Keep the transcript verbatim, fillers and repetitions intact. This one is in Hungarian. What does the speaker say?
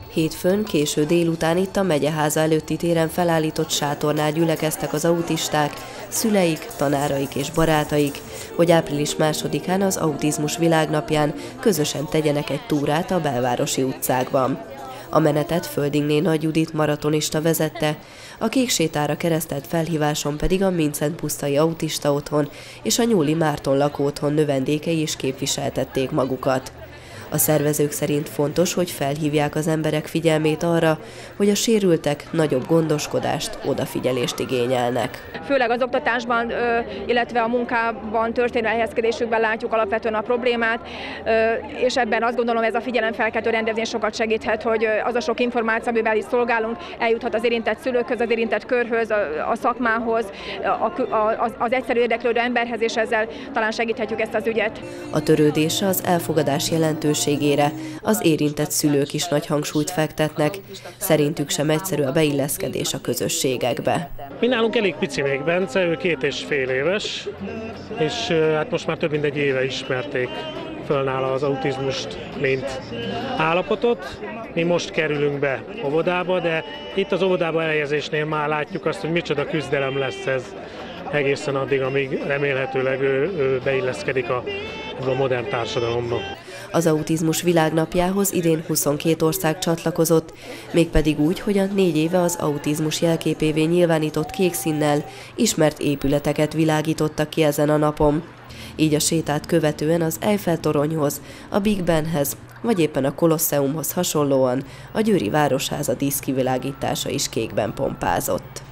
Hétfőn késő délután itt a megyeháza előtti téren felállított sátornál gyülekeztek az autisták, szüleik, tanáraik és barátaik, hogy április másodikán az Autizmus Világnapján közösen tegyenek egy túrát a belvárosi utcákban. A menetet Földingné Nagy Judit maratonista vezette, a Kék sétára keresztelt felhíváson pedig a Mincent-pusztai Autista Otthon és a Nyúli Márton Lakóotthon növendékei is képviseltették magukat. A szervezők szerint fontos, hogy felhívják az emberek figyelmét arra, hogy a sérültek nagyobb gondoskodást, odafigyelést igényelnek. Főleg az oktatásban, illetve a munkában történő elhelyezkedésükben látjuk alapvetően a problémát, és ebben azt gondolom, ez a figyelemfelkeltő rendezvény sokat segíthet, hogy az a sok információ, amivel is szolgálunk, eljuthat az érintett szülőkhöz, az érintett körhöz, a szakmához, az egyszerű érdeklődő emberhez, és ezzel talán segíthetjük ezt az ügyet. A törődésre, az elfogadás jelentőségére az érintett szülők is nagy hangsúlyt fektetnek, szerintük sem egyszerű a beilleszkedés a közösségekbe. Mi nálunk elég pici még Bence, ő két és fél éves, és hát most már több mint egy éve ismerték föl nála az autizmust, mint állapotot. Mi most kerülünk be óvodába, de itt az óvodába elhelyezésnél már látjuk azt, hogy micsoda küzdelem lesz ez egészen addig, amíg remélhetőleg ő, ő beilleszkedik a, a modern társadalomba. Az Autizmus Világnapjához idén huszonkét ország csatlakozott, mégpedig úgy, hogy a négy éve az autizmus jelképévé nyilvánított kék színnel ismert épületeket világítottak ki ezen a napon. Így a sétát követően az Eiffel-toronyhoz, a Big Benhez, vagy éppen a Kolosseumhoz hasonlóan a Győri Városháza díszkivilágítása is kékben pompázott.